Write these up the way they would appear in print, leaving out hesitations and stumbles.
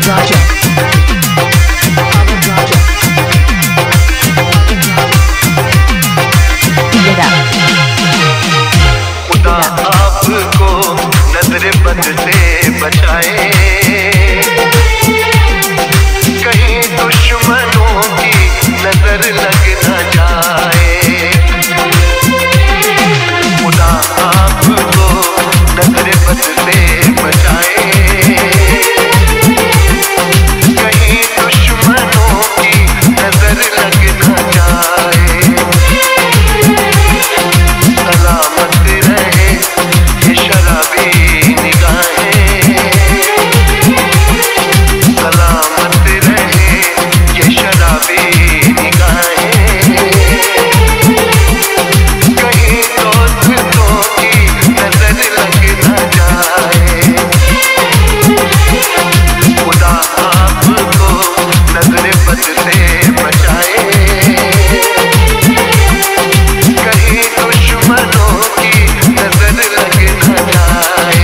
Raja. खुदा आपको नजर बद से बचाए, कहीं दुश्मनों की नजर लग न जाए। खुदा आपको नजर बद से बचाए, कहीं दुश्मनों की नजर लग न जाए। सलामत रहे ये शराबी निगाहें, सलामत रहे ये शराबी निगाहें, कहीं दोस्तों की नजर लग न जाए। खुदा आपको नजर बद से बचाए, कहीं दुश्मनों की नजर लग न जाए।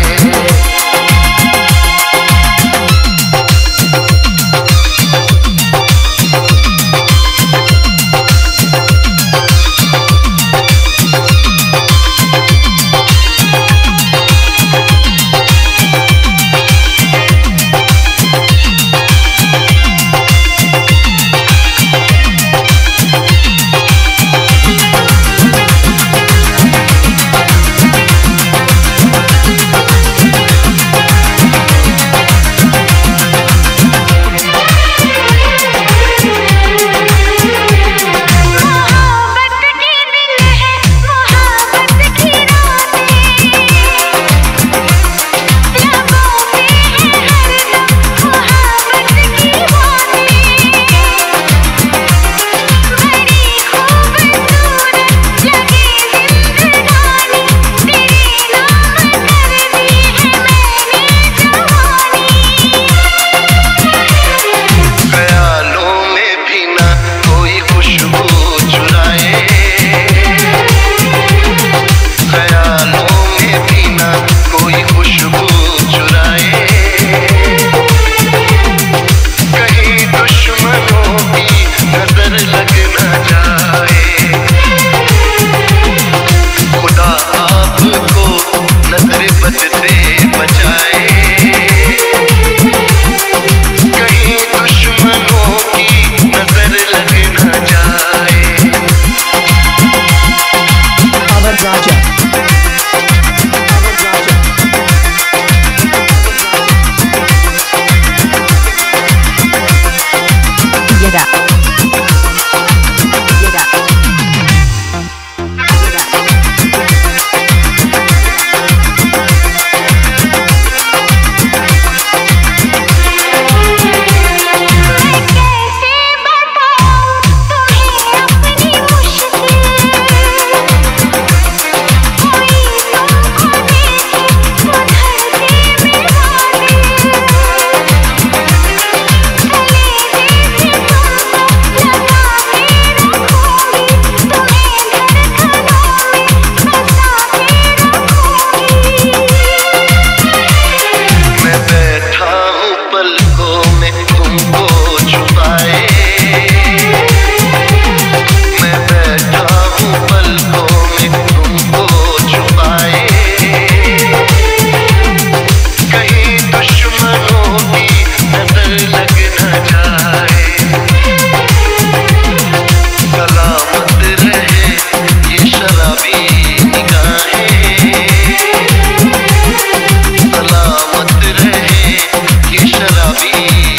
सलामत रहे ये शराबी